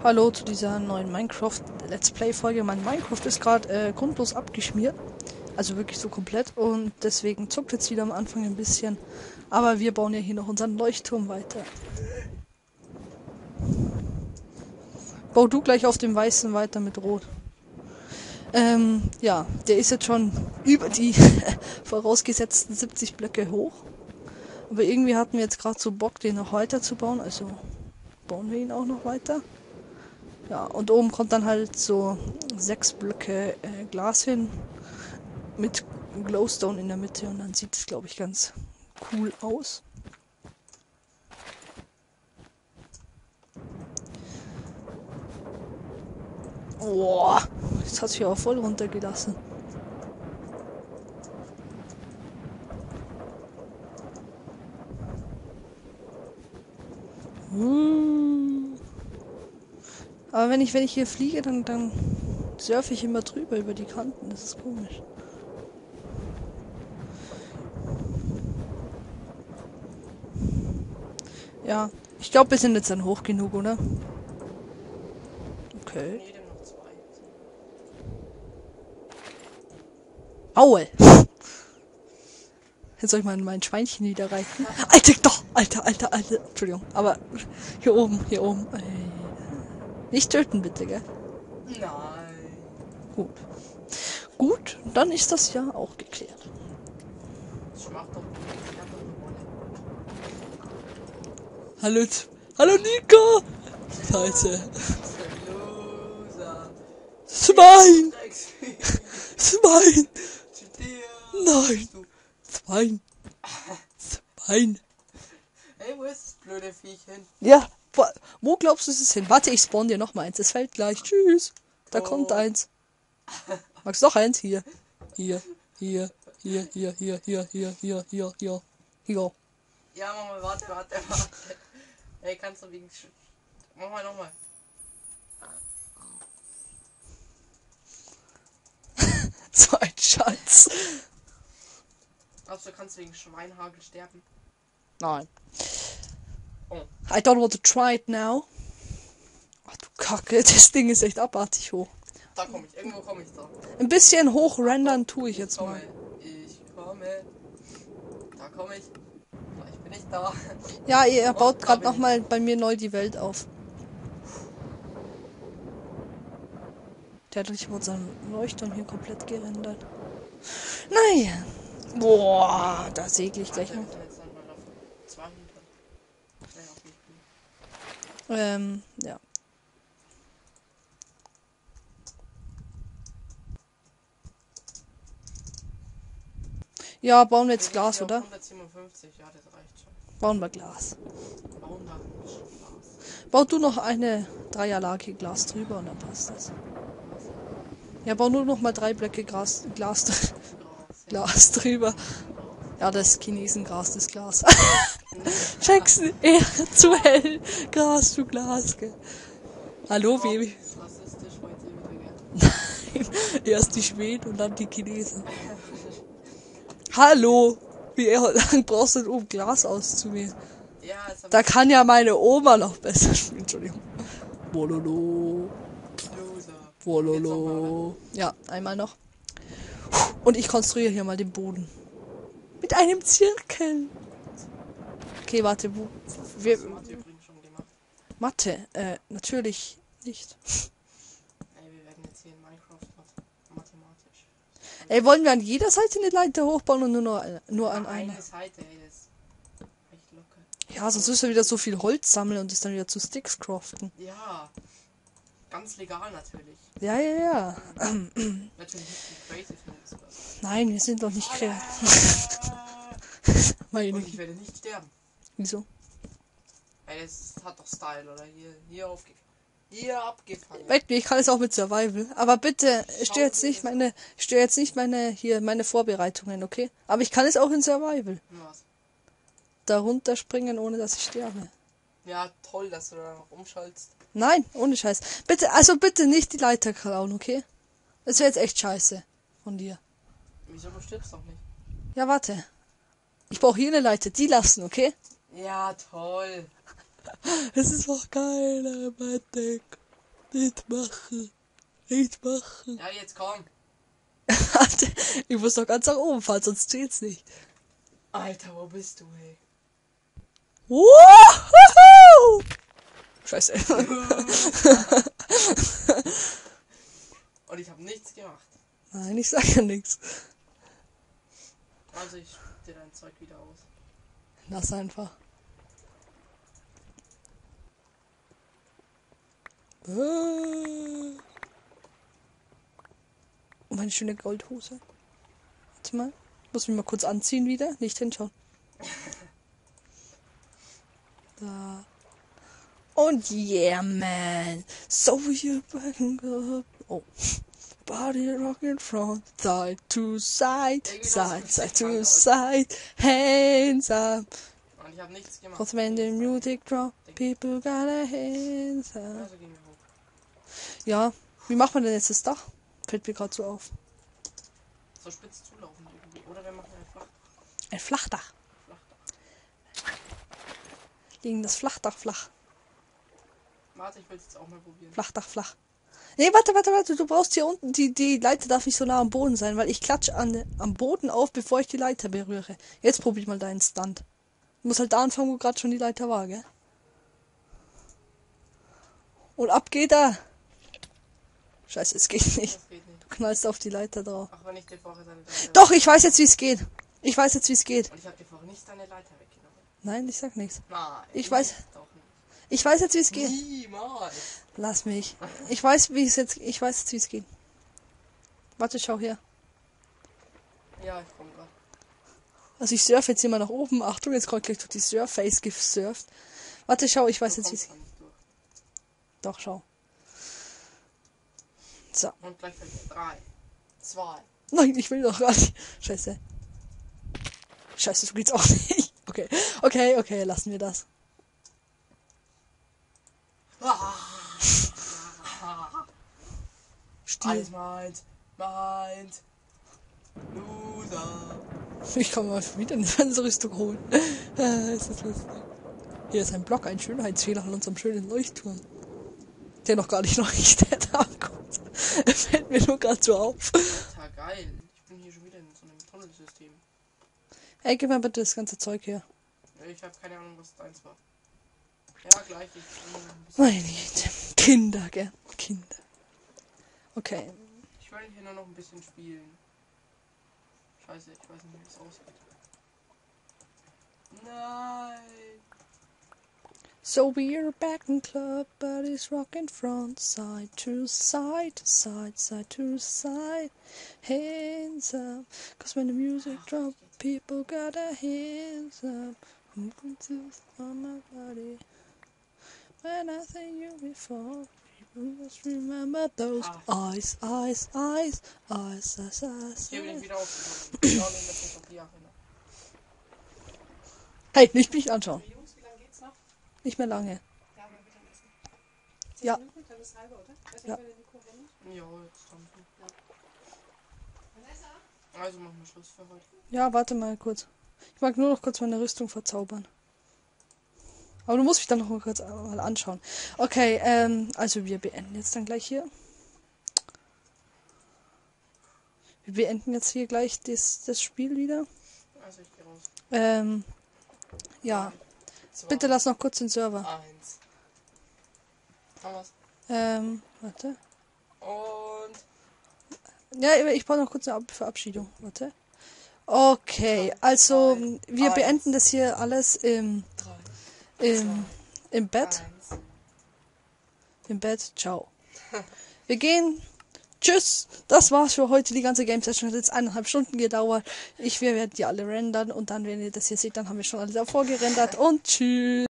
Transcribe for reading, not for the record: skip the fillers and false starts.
Hallo zu dieser neuen Minecraft Let's Play Folge. Mein Minecraft ist gerade grundlos abgeschmiert. Also wirklich so komplett. Und deswegen zuckt jetzt wieder am Anfang ein bisschen. Aber wir bauen ja hier noch unseren Leuchtturm weiter. Bau du gleich auf dem Weißen weiter mit Rot. Ja, der ist jetzt schon über die vorausgesetzten 70 Blöcke hoch. Aber irgendwie hatten wir jetzt gerade so Bock, den noch weiter zu bauen. Also bauen wir ihn auch noch weiter. Ja, und oben kommt dann halt so 6 Blöcke Glas hin mit Glowstone in der Mitte und dann sieht es, glaube ich, ganz cool aus. Boah, jetzt hat sich aber voll runtergelassen. Aber wenn ich hier fliege, dann surfe ich immer drüber über die Kanten. Das ist komisch. Ja, ich glaube, wir sind jetzt dann hoch genug, oder? Okay. Aue! Jetzt soll ich mal mein Schweinchen wieder reiten. Alter, doch! Alter. Entschuldigung, aber hier oben. Nicht töten, bitte, gell? Nein. Gut, dann ist das ja auch geklärt. Ich mach doch nicht. Hallo Nico! Scheiße. Loser. Schwein! Schwein! Zu dir. Nein! Schwein! Hey, wo ist das blöde Viech hin? Ja, wo glaubst du, ist es hin? Warte, ich spawn dir noch mal eins. Es fällt gleich. Tschüss. Da kommt eins. Magst du noch eins? Hier. Hier. Ja, Mama, warte. Hey, kannst du wegen... Mach mal nochmal. So ein Schatz. Also, du kannst wegen Schweinhagel sterben. Nein. Oh. I don't want to try it now. Ach du Kacke, das Ding ist echt abartig hoch. Da komme ich. Irgendwo komme ich da. Ein bisschen hoch rendern tue ich jetzt mal. Ich komme. Da komme ich. Vielleicht bin ich da. Ja, er baut da gerade bin nochmal bei mir neu die Welt auf. Der hat durch unseren Leuchtturm hier komplett gerendert. Naja. Boah, da segle ich gleich noch. Wir sind jetzt dann mal auf 200. Ja, okay. Ja. Ja, bauen wir jetzt Glas, Ja, oder? 157, ja, das reicht schon. Bauen wir Glas. Bauen da ein bisschen Glas. Bau du noch eine Dreierlage Glas drüber und dann passt das. Ja, bau nur noch mal 3 Blöcke Glas drüber. Ja, das Chinesengras, das Glas. Jackson, eher zu hell. Gras zu Glas, gell. Hallo, Baby. Rassistisch heute wieder, gell? Erst die Schweden und dann die Chinesen. Hallo! Wie lange brauchst du denn, um Glas auszuwählen? Ja, es Da kann ja meine Oma noch besser spielen. Entschuldigung. Wololo. Loser. Wololo. Ja, einmal noch. Und ich konstruiere hier mal den Boden. Mit einem Zirkel. Okay, warte, wo... Hast du Mathe übrigens schon gemacht? Mathe, natürlich nicht. Ey, wir werden jetzt hier in Minecraft mathematisch. Ey, wollen wir an jeder Seite eine Leiter hochbauen und nur an einer? Eine Seite, ey, das ist echt locker. Ja, sonst müssen wir wieder so viel Holz sammeln und es dann wieder zu Sticks craften. Ja. Ganz legal natürlich. Ja. Natürlich nicht die Creative Notes. Nein, wir sind doch nicht kreativ. Meine Und ich werde nicht sterben. Wieso? Ey, das hat doch Style, oder? Hier abgefangen. Ich kann es auch mit Survival. Aber bitte, stör jetzt nicht meine Vorbereitungen, okay? Aber ich kann es auch in Survival. Was? Da runterspringen, ohne dass ich sterbe. Ja, toll, dass du da noch umschaltest. Nein, ohne Scheiß. Bitte nicht die Leiter klauen, okay? Das wäre jetzt echt scheiße von dir. Wieso, du stirbst doch nicht? Ja, warte. Ich brauche hier eine Leiter, die lassen, okay? Ja, toll. Es ist doch geil, Mathematik. Nicht machen. Nicht machen. Ja, jetzt komm. Ich muss doch ganz nach oben fahren, sonst zählt's nicht. Alter, wo bist du, ey? Woohoo! Scheiße. Und ich habe nichts gemacht. Nein, ich sag ja nichts. Also ich dir dein Zeug wieder aus. Lass einfach. Und meine schöne Goldhose. Warte mal. Muss mich mal kurz anziehen wieder. Nicht hinschauen. Da. Und yeah, man. So you back up. Oh. Body rocking from side to side. Side to side. Hands up. Und ich habe nichts gemacht. Cause when the music drop, people got their hands up. Also gehen wir hoch. Ja, wie macht man denn jetzt das Dach? Fällt mir gerade so auf. So spitz zulaufen irgendwie. Oder wir machen einfach Ein Flachdach. Flachdach. Legen das Flachdach flach. Warte, ich will es jetzt auch mal probieren. Flachdach flach. Nee, warte. Du brauchst hier unten, die Leiter darf nicht so nah am Boden sein, weil ich klatsche am Boden auf, bevor ich die Leiter berühre. Jetzt probier mal deinen Stunt. Du musst halt da anfangen, wo gerade schon die Leiter war, gell? Und ab geht er. Scheiße, es geht nicht. Das geht nicht. Du knallst auf die Leiter drauf. Ach, wenn ich dir vorher deine Leiter... Doch, ich weiß jetzt, wie es geht. Ich weiß jetzt, wie es geht. Und ich habe dir vorher nicht deine Leiter weggenommen. Nein, ich sag nichts. Nein. Ich weiß. Doch nicht. Ich weiß jetzt, wie es geht. Niemals. Lass mich. Ich weiß jetzt, wie es geht. Warte, schau her. Ja, ich komme gerade. Also ich surfe jetzt hier mal nach oben. Achtung, jetzt kommt gleich durch die Surface gesurft. Warte, schau, ich weiß jetzt, wie es geht. Doch, schau. So. Und gleich fällt mir 3, 2. Nein, ich will doch gar nicht. Scheiße. Scheiße, so geht's auch nicht. Okay, lassen wir das. Stiel. Alles meins. Loser. Ich kann mal wieder eine Fernsehrüstung holen. Ist das lustig. Hier ist ein Block, ein Schönheitsfehler an unserem schönen Leuchtturm. Der noch gar nicht leuchtet. Fällt mir nur gerade so auf. Alter, geil. Ich bin hier schon wieder in so einem Tunnelsystem. Ey, gib mir bitte das ganze Zeug her. Ich habe keine Ahnung, was deins war. Ja, gleich. Ich bin noch ein bisschen... Meine Güte. Kinder, gell? Kinder. Okay. Ich will hier nur noch ein bisschen spielen. Scheiße, ich weiß nicht, wie das aussieht. Nein. So we're back in club, but it's rocking from side to side, side to side, hands up. Cause when the music drop, people got their hands up. Moving to on my body. When I see you before, people just remember those eyes. Hier bin ich wieder aufgekommen. Ich schaue mir das nicht auf die Jahre nach. Hey, nicht mich anschauen. Jungs, wie lange geht's noch? Nicht mehr lange. Ja, mal Mittagessen. 10 Ja. Minuten, dann ist halbe, oder? Weiß nicht, Ja. wer den Nico rennt. Ja, jetzt dann. Ja. Vanessa? Also machen wir Schluss für heute. Ja, warte mal kurz. Ich mag nur noch kurz meine Rüstung verzaubern. Aber du musst mich dann noch mal kurz mal anschauen. Okay, also wir beenden jetzt dann gleich hier. Wir beenden jetzt hier gleich das Spiel wieder. Also ich gehe raus. Ja, 2, bitte lass noch kurz den Server. 1. Thomas. Warte. Und... Ja, ich brauche noch kurz eine Verabschiedung. Warte. Okay, also wir Eins. beenden das hier alles im 3, Bett. 1. Im Bett. Ciao. Wir gehen. Tschüss. Das war's für heute. Die ganze Game Session hat jetzt 1,5 Stunden gedauert. Wir werden die alle rendern und dann, wenn ihr das hier seht, dann haben wir schon alle davor gerendert und tschüss.